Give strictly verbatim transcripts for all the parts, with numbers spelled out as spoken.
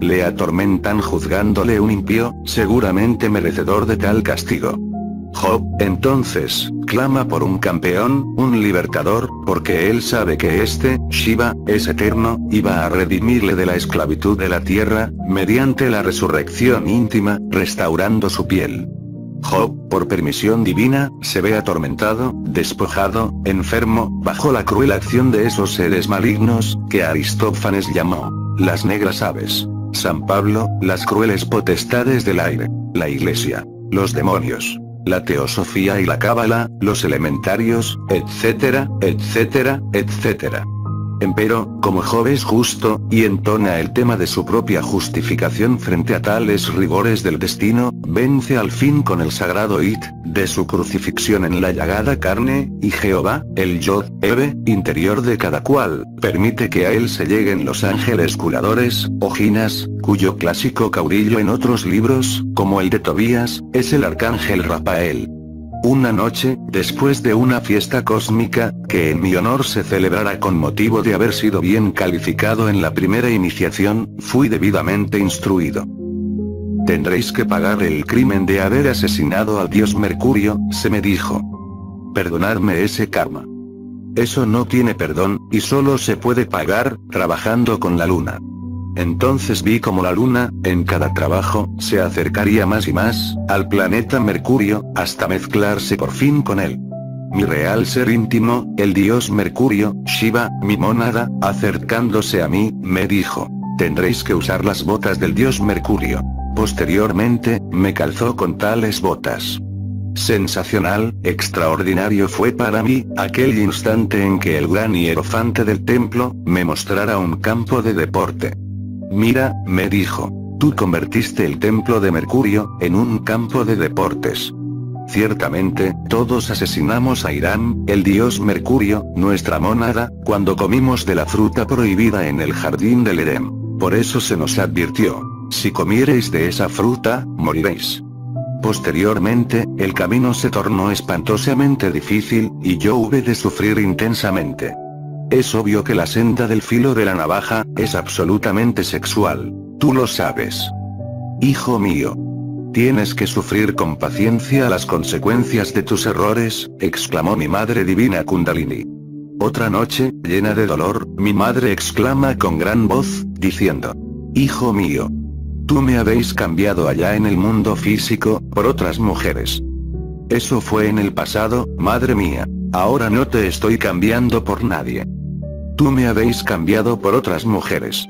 le atormentan juzgándole un impío, seguramente merecedor de tal castigo. Job, entonces, clama por un campeón, un libertador, porque él sabe que este, Shiva, es eterno, y va a redimirle de la esclavitud de la tierra, mediante la resurrección íntima, restaurando su piel. Job, por permisión divina, se ve atormentado, despojado, enfermo, bajo la cruel acción de esos seres malignos, que Aristófanes llamó las negras aves. San Pablo, las crueles potestades del aire. La Iglesia, los demonios, la teosofía y la cábala, los elementarios, etcétera, etcétera, etcétera. Empero, como Job es justo, y entona el tema de su propia justificación frente a tales rigores del destino, vence al fin con el sagrado hit, de su crucifixión en la llagada carne, y Jehová, el Yod, Eve, interior de cada cual, permite que a él se lleguen los ángeles curadores, ojinas, cuyo clásico caudillo en otros libros, como el de Tobías, es el arcángel Rafael. Una noche, después de una fiesta cósmica, que en mi honor se celebrara con motivo de haber sido bien calificado en la primera iniciación, fui debidamente instruido. Tendréis que pagar el crimen de haber asesinado al dios Mercurio, se me dijo. Perdonadme ese karma. Eso no tiene perdón, y solo se puede pagar, trabajando con la luna. Entonces vi como la luna, en cada trabajo, se acercaría más y más, al planeta Mercurio, hasta mezclarse por fin con él. Mi real ser íntimo, el dios Mercurio, Shiva, mi mónada, acercándose a mí, me dijo: tendréis que usar las botas del dios Mercurio. Posteriormente, me calzó con tales botas. Sensacional, extraordinario fue para mí, aquel instante en que el gran hierofante del templo, me mostrara un campo de deporte. Mira, me dijo, tú convertiste el templo de Mercurio, en un campo de deportes. Ciertamente, todos asesinamos a Irán, el dios Mercurio, nuestra mónada, cuando comimos de la fruta prohibida en el jardín del Edén. Por eso se nos advirtió: si comiereis de esa fruta, moriréis. Posteriormente, el camino se tornó espantosamente difícil, y yo hube de sufrir intensamente. Es obvio que la senda del filo de la navaja, es absolutamente sexual. Tú lo sabes. Hijo mío. Tienes que sufrir con paciencia las consecuencias de tus errores, exclamó mi madre divina Kundalini. Otra noche, llena de dolor, mi madre exclama con gran voz, diciendo: hijo mío. Tú me habéis cambiado allá en el mundo físico, por otras mujeres. Eso fue en el pasado, madre mía. Ahora no te estoy cambiando por nadie. Tú me habéis cambiado por otras mujeres.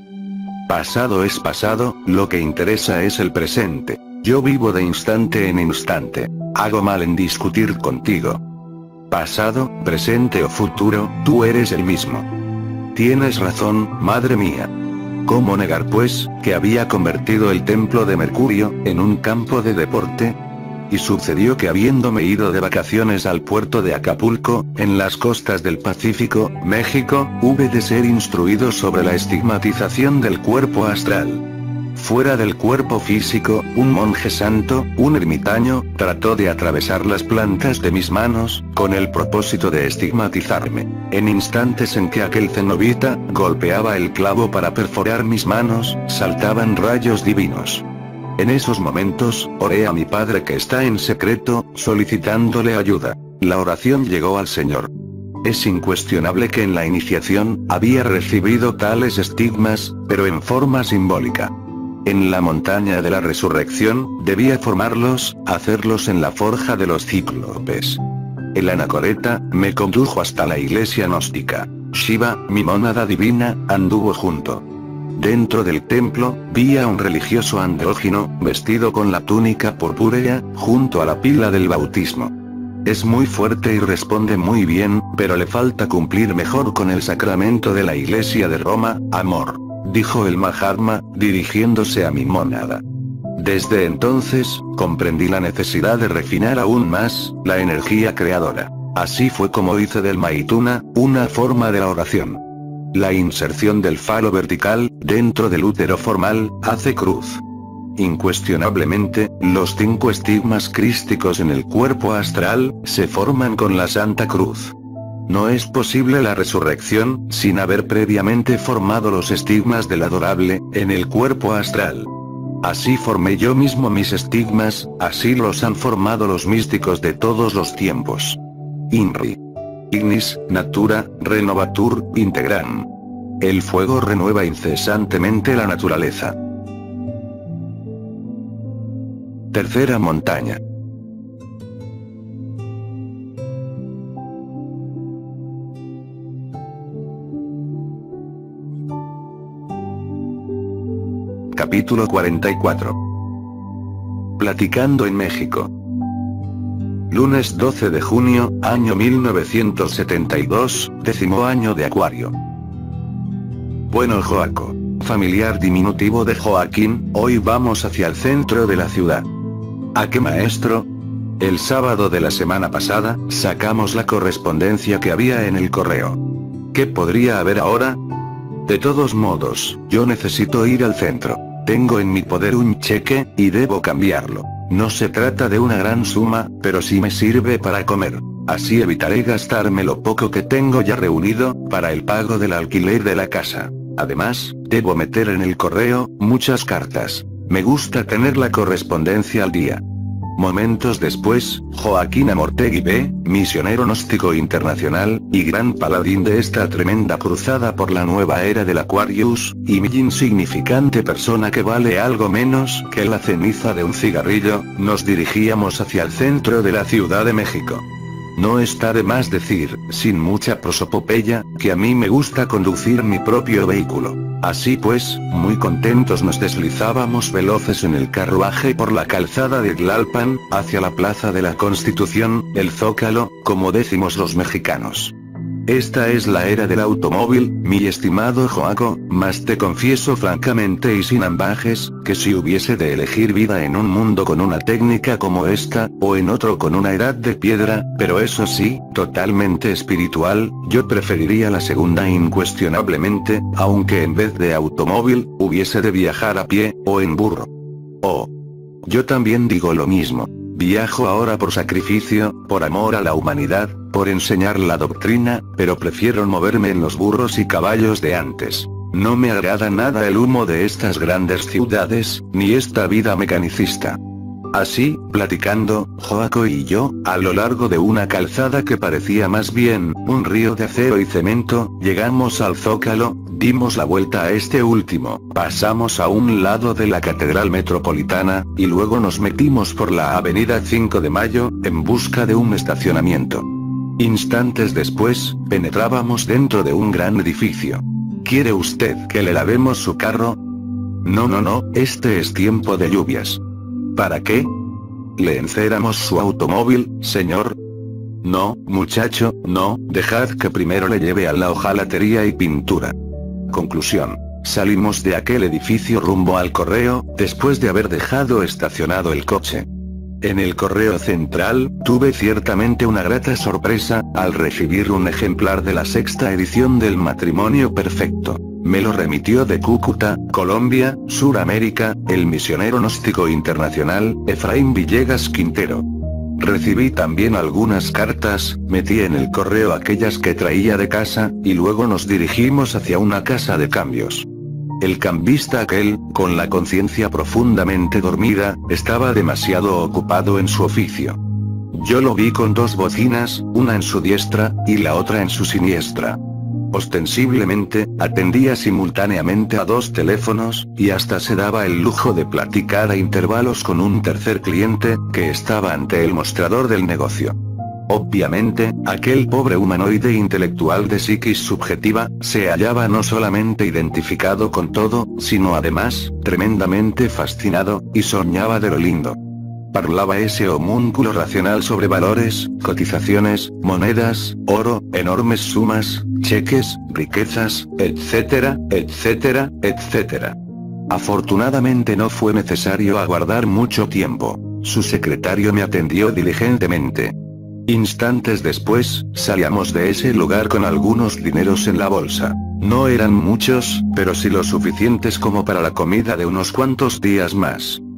Pasado es pasado, lo que interesa es el presente. Yo vivo de instante en instante. Hago mal en discutir contigo. Pasado, presente o futuro, tú eres el mismo. Tienes razón, madre mía. ¿Cómo negar pues, que había convertido el templo de Mercurio, en un campo de deporte? Y sucedió que habiéndome ido de vacaciones al puerto de Acapulco, en las costas del Pacífico, México, hube de ser instruido sobre la estigmatización del cuerpo astral. Fuera del cuerpo físico, un monje santo, un ermitaño, trató de atravesar las plantas de mis manos, con el propósito de estigmatizarme. En instantes en que aquel cenobita, golpeaba el clavo para perforar mis manos, saltaban rayos divinos. En esos momentos, oré a mi padre que está en secreto, solicitándole ayuda. La oración llegó al Señor. Es incuestionable que en la iniciación, había recibido tales estigmas, pero en forma simbólica. En la montaña de la resurrección, debía formarlos, hacerlos en la forja de los cíclopes. El anacoreta, me condujo hasta la iglesia gnóstica. Shiva, mi mónada divina, anduvo junto. Dentro del templo, vi a un religioso andrógino, vestido con la túnica purpúrea, junto a la pila del bautismo. Es muy fuerte y responde muy bien, pero le falta cumplir mejor con el sacramento de la iglesia de Roma, amor, dijo el Mahatma, dirigiéndose a mi mónada. Desde entonces, comprendí la necesidad de refinar aún más, la energía creadora. Así fue como hice del Maituna, una forma de la oración. La inserción del falo vertical, dentro del útero formal, hace cruz. Incuestionablemente, los cinco estigmas crísticos en el cuerpo astral, se forman con la Santa Cruz. No es posible la resurrección, sin haber previamente formado los estigmas del adorable, en el cuerpo astral. Así formé yo mismo mis estigmas, así los han formado los místicos de todos los tiempos. Inri. Ignis, Natura, Renovatur, Integram. El fuego renueva incesantemente la naturaleza. Tercera montaña. Capítulo cuarenta y cuatro. Platicando en México. Lunes doce de junio, año mil novecientos setenta y dos, décimo año de Acuario. Bueno, Joaco, familiar diminutivo de Joaquín, hoy vamos hacia el centro de la ciudad. ¿A qué, maestro? El sábado de la semana pasada, sacamos la correspondencia que había en el correo. ¿Qué podría haber ahora? De todos modos, yo necesito ir al centro. Tengo en mi poder un cheque, y debo cambiarlo. No se trata de una gran suma, pero sí me sirve para comer. Así evitaré gastarme lo poco que tengo ya reunido, para el pago del alquiler de la casa. Además, debo meter en el correo, muchas cartas. Me gusta tener la correspondencia al día. Momentos después, Joaquín Amortegui B., misionero gnóstico internacional, y gran paladín de esta tremenda cruzada por la nueva era del Aquarius, y mi insignificante persona que vale algo menos que la ceniza de un cigarrillo, nos dirigíamos hacia el centro de la Ciudad de México. No está de más decir, sin mucha prosopopeya, que a mí me gusta conducir mi propio vehículo. Así pues, muy contentos nos deslizábamos veloces en el carruaje por la calzada de Tlalpan, hacia la Plaza de la Constitución, el Zócalo, como decimos los mexicanos. Esta es la era del automóvil, mi estimado Joaco, mas te confieso francamente y sin ambajes, que si hubiese de elegir vida en un mundo con una técnica como esta, o en otro con una edad de piedra, pero eso sí, totalmente espiritual, yo preferiría la segunda incuestionablemente, aunque en vez de automóvil, hubiese de viajar a pie, o en burro. Oh. Yo también digo lo mismo. Viajo ahora por sacrificio, por amor a la humanidad, por enseñar la doctrina, pero prefiero moverme en los burros y caballos de antes. No me agrada nada el humo de estas grandes ciudades, ni esta vida mecanicista. Así, platicando, Joaco y yo, a lo largo de una calzada que parecía más bien un río de acero y cemento, llegamos al Zócalo, dimos la vuelta a este último, pasamos a un lado de la Catedral Metropolitana, y luego nos metimos por la Avenida cinco de Mayo, en busca de un estacionamiento. Instantes después, penetrábamos dentro de un gran edificio. ¿Quiere usted que le lavemos su carro? No, no, no, este es tiempo de lluvias. ¿Para qué? ¿Le enceramos su automóvil, señor? No, muchacho, no, dejad que primero le lleve a la hojalatería y pintura. Conclusión. Salimos de aquel edificio rumbo al correo, después de haber dejado estacionado el coche. En el correo central, tuve ciertamente una grata sorpresa, al recibir un ejemplar de la sexta edición del Matrimonio Perfecto. Me lo remitió de Cúcuta, Colombia, Suramérica, el misionero gnóstico internacional, Efraín Villegas Quintero. Recibí también algunas cartas, metí en el correo aquellas que traía de casa, y luego nos dirigimos hacia una casa de cambios. El cambista aquel, con la conciencia profundamente dormida, estaba demasiado ocupado en su oficio. Yo lo vi con dos bocinas, una en su diestra, y la otra en su siniestra. Ostensiblemente, atendía simultáneamente a dos teléfonos, y hasta se daba el lujo de platicar a intervalos con un tercer cliente, que estaba ante el mostrador del negocio. Obviamente, aquel pobre humanoide intelectual de psiquis subjetiva, se hallaba no solamente identificado con todo, sino además, tremendamente fascinado, y soñaba de lo lindo. Parlaba ese homúnculo racional sobre valores, cotizaciones, monedas, oro, enormes sumas, cheques, riquezas, etcétera, etcétera, etcétera. Afortunadamente no fue necesario aguardar mucho tiempo. Su secretario me atendió diligentemente. Instantes después, salíamos de ese lugar con algunos dineros en la bolsa. No eran muchos, pero sí lo suficientes como para la comida de unos cuantos días más.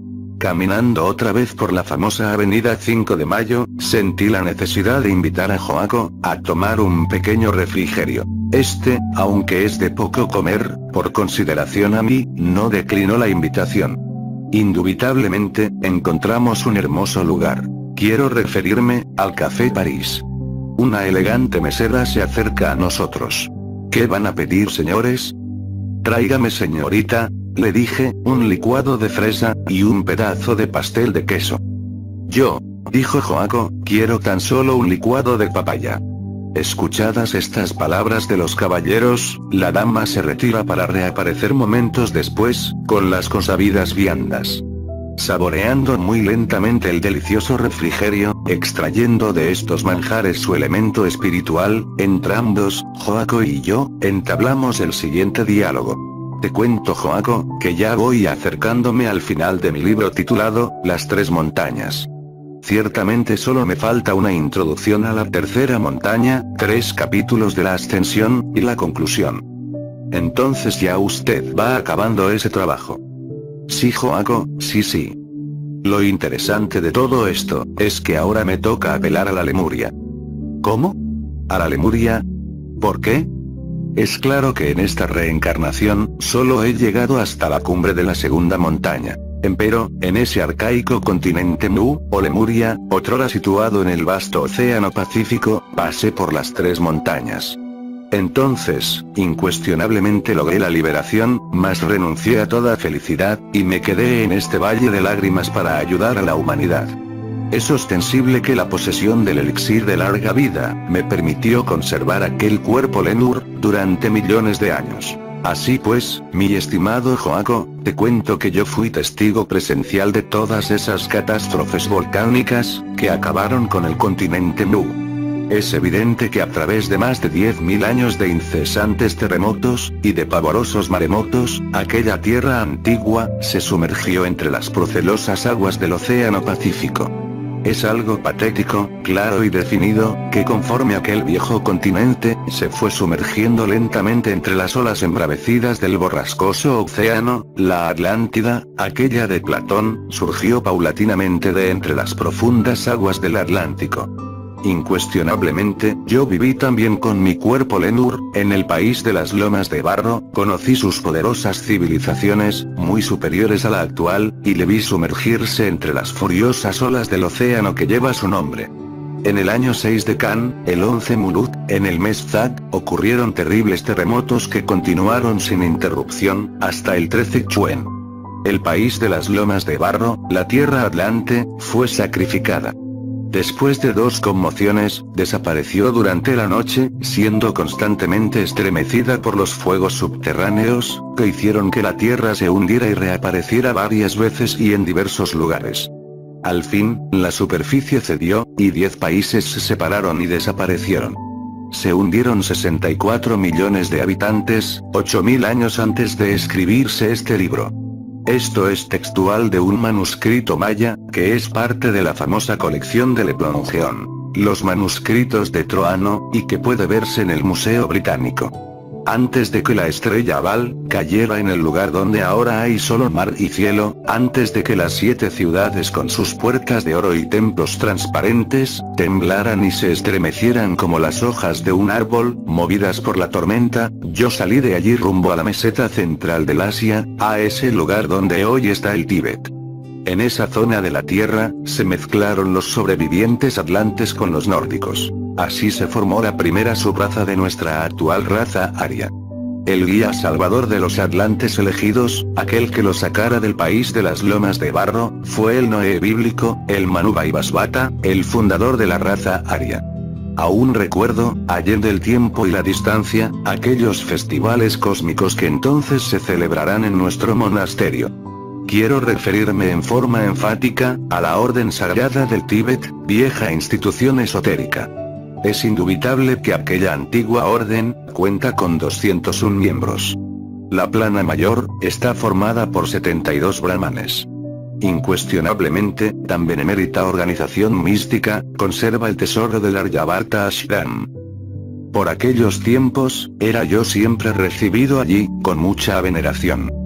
Caminando otra vez por la famosa avenida cinco de mayo, sentí la necesidad de invitar a Joako a tomar un pequeño refrigerio. Este, aunque es de poco comer, por consideración a mí, no declinó la invitación. Indubitablemente, encontramos un hermoso lugar. Quiero referirme al Café París. Una elegante mesera se acerca a nosotros. ¿Qué van a pedir, señores? Tráigame, señorita, le dije, un licuado de fresa, y un pedazo de pastel de queso. Yo, dijo Joako, quiero tan solo un licuado de papaya. Escuchadas estas palabras de los caballeros, la dama se retira para reaparecer momentos después, con las consabidas viandas. Saboreando muy lentamente el delicioso refrigerio, extrayendo de estos manjares su elemento espiritual, entrambos, Joako y yo, entablamos el siguiente diálogo. Te cuento, Joako, que ya voy acercándome al final de mi libro titulado, Las Tres Montañas. Ciertamente solo me falta una introducción a la tercera montaña, tres capítulos de la ascensión, y la conclusión. Entonces ya usted va acabando ese trabajo. Sí, Joako, sí, sí. Lo interesante de todo esto, es que ahora me toca apelar a la Lemuria. ¿Cómo? ¿A la Lemuria? ¿Por qué? Es claro que en esta reencarnación, solo he llegado hasta la cumbre de la segunda montaña. Empero, en ese arcaico continente Mu, o Lemuria, otrora situado en el vasto océano Pacífico, pasé por las tres montañas. Entonces, incuestionablemente logré la liberación, mas renuncié a toda felicidad, y me quedé en este valle de lágrimas para ayudar a la humanidad. Es ostensible que la posesión del elixir de larga vida, me permitió conservar aquel cuerpo Lenur, durante millones de años. Así pues, mi estimado Joako, te cuento que yo fui testigo presencial de todas esas catástrofes volcánicas, que acabaron con el continente Mu. Es evidente que a través de más de diez mil años de incesantes terremotos, y de pavorosos maremotos, aquella tierra antigua, se sumergió entre las procelosas aguas del océano Pacífico. Es algo patético, claro y definido, que conforme aquel viejo continente, se fue sumergiendo lentamente entre las olas embravecidas del borrascoso océano, la Atlántida, aquella de Platón, surgió paulatinamente de entre las profundas aguas del Atlántico. Incuestionablemente, yo viví también con mi cuerpo Lenur, en el país de las lomas de barro, conocí sus poderosas civilizaciones, muy superiores a la actual, y le vi sumergirse entre las furiosas olas del océano que lleva su nombre. En el año seis de Kan, el once Mulut, en el mes Zag, ocurrieron terribles terremotos que continuaron sin interrupción, hasta el trece Chuen. El país de las lomas de barro, la tierra Atlante, fue sacrificada. Después de dos conmociones, desapareció durante la noche, siendo constantemente estremecida por los fuegos subterráneos, que hicieron que la tierra se hundiera y reapareciera varias veces y en diversos lugares. Al fin, la superficie cedió, y diez países se separaron y desaparecieron. Se hundieron sesenta y cuatro millones de habitantes, ocho mil años antes de escribirse este libro. Esto es textual de un manuscrito maya, que es parte de la famosa colección de Le Plongeon, los manuscritos de Troano, y que puede verse en el Museo Británico. Antes de que la estrella Baal cayera en el lugar donde ahora hay solo mar y cielo, antes de que las siete ciudades con sus puertas de oro y templos transparentes, temblaran y se estremecieran como las hojas de un árbol, movidas por la tormenta, yo salí de allí rumbo a la meseta central del Asia, a ese lugar donde hoy está el Tíbet. En esa zona de la Tierra, se mezclaron los sobrevivientes atlantes con los nórdicos. Así se formó la primera subraza de nuestra actual raza aria. El guía salvador de los atlantes elegidos, aquel que los sacara del país de las lomas de barro, fue el Noé bíblico, el Manu Vaivasvata, el fundador de la raza aria. Aún recuerdo, allende el tiempo y la distancia, aquellos festivales cósmicos que entonces se celebrarán en nuestro monasterio. Quiero referirme en forma enfática, a la Orden Sagrada del Tíbet, vieja institución esotérica. Es indubitable que aquella antigua orden, cuenta con doscientos uno miembros. La plana mayor, está formada por setenta y dos brahmanes. Incuestionablemente, tan benemérita organización mística, conserva el tesoro del Aryavarta Ashram. Por aquellos tiempos, era yo siempre recibido allí, con mucha veneración.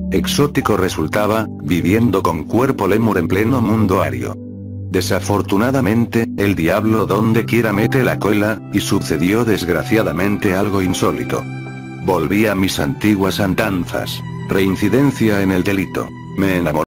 exótico resultaba, viviendo con cuerpo lemur en pleno mundo ario. Desafortunadamente, el diablo donde quiera mete la cola, y sucedió desgraciadamente algo insólito. Volví a mis antiguas andanzas. Reincidencia en el delito. Me enamoré.